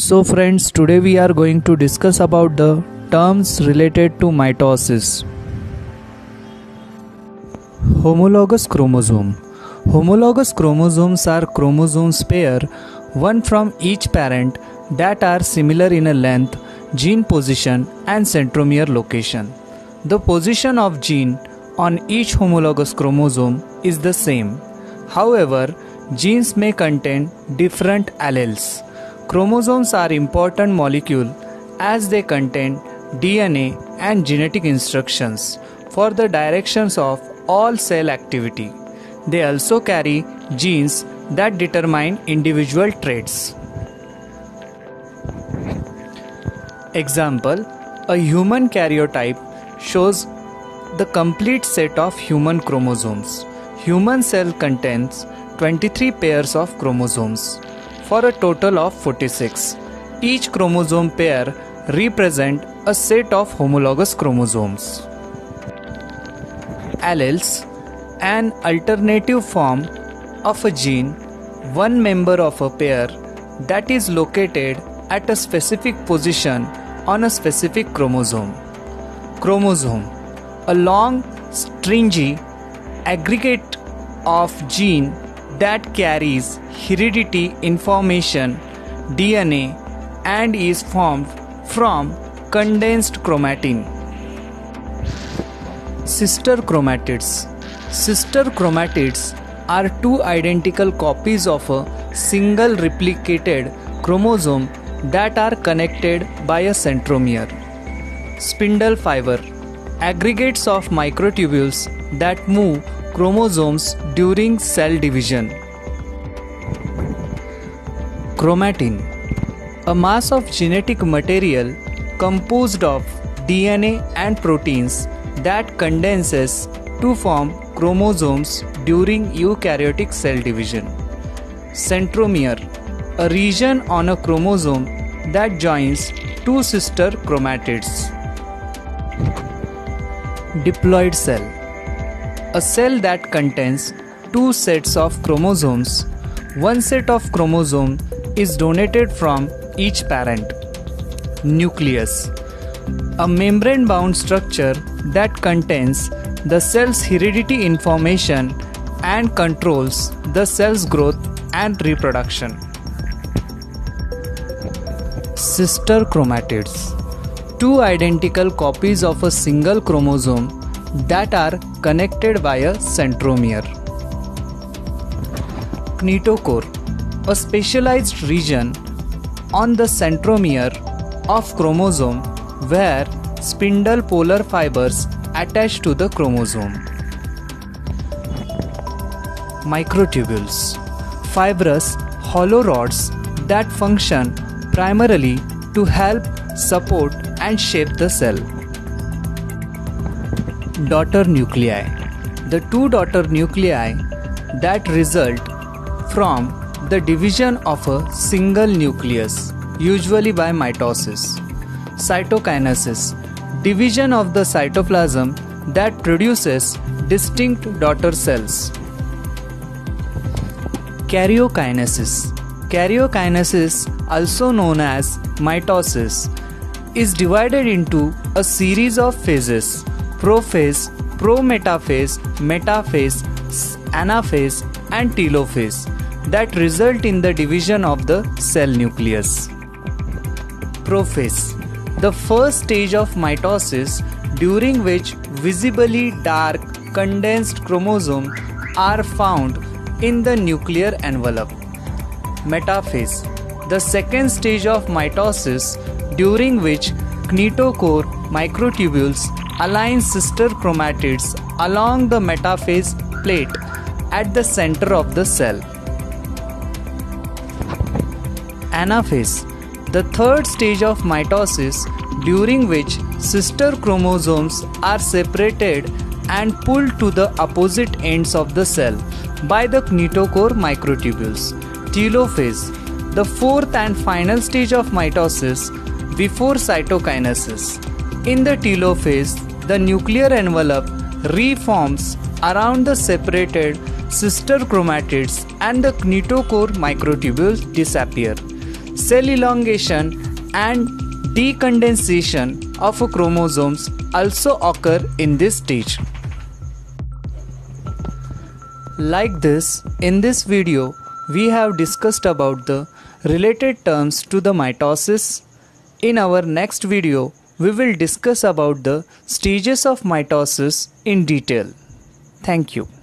So friends, today we are going to discuss about the terms related to mitosis. Homologous chromosome. Homologous chromosomes are chromosomes pair, one from each parent, that are similar in a length, gene position and centromere location. The position of gene on each homologous chromosome is the same. However, genes may contain different alleles. Chromosomes are important molecules as they contain DNA and genetic instructions for the directions of all cell activity. They also carry genes that determine individual traits. Example: a human karyotype shows the complete set of human chromosomes. Human cell contains 23 pairs of chromosomes for a total of 46. Each chromosome pair represents a set of homologous chromosomes. Alleles: an alternative form of a gene, one member of a pair that is located at a specific position on a specific chromosome. Chromosome: a long, stringy aggregate of gene that carries heredity information, DNA, and is formed from condensed chromatin. Sister chromatids. Sister chromatids are two identical copies of a single replicated chromosome that are connected by a centromere. Spindle fiber: aggregates of microtubules that move chromosomes during cell division. Chromatin: a mass of genetic material composed of DNA and proteins that condenses to form chromosomes during eukaryotic cell division. Centromere: a region on a chromosome that joins two sister chromatids. Diploid cell: a cell that contains two sets of chromosomes. One set of chromosome is donated from each parent. Nucleus: a membrane-bound structure that contains the cell's heredity information and controls the cell's growth and reproduction. Sister chromatids: two identical copies of a single chromosome that are connected by a centromere. Kinetochore: a specialized region on the centromere of chromosome where spindle polar fibers attach to the chromosome. Microtubules: fibrous hollow rods that function primarily to help support and shape the cell. Daughter nuclei: the two daughter nuclei that result from the division of a single nucleus, usually by mitosis. Cytokinesis: division of the cytoplasm that produces distinct daughter cells. Karyokinesis: karyokinesis, also known as mitosis, is divided into a series of phases: prophase, prometaphase, metaphase, anaphase, and telophase that result in the division of the cell nucleus. Prophase: the first stage of mitosis, during which visibly dark condensed chromosomes are found in the nuclear envelope. Metaphase: the second stage of mitosis, during which kinetochore microtubules align sister chromatids along the metaphase plate at the center of the cell. Anaphase: the third stage of mitosis, during which sister chromosomes are separated and pulled to the opposite ends of the cell by the kinetochore microtubules. Telophase: the fourth and final stage of mitosis before cytokinesis. In the telophase, the nuclear envelope reforms around the separated sister chromatids and the kinetochore microtubules disappear. cell elongation and decondensation of chromosomes also occur in this stage. Like this, in this video, we have discussed about the related terms to the mitosis. In our next video, we will discuss about the stages of mitosis in detail. Thank you.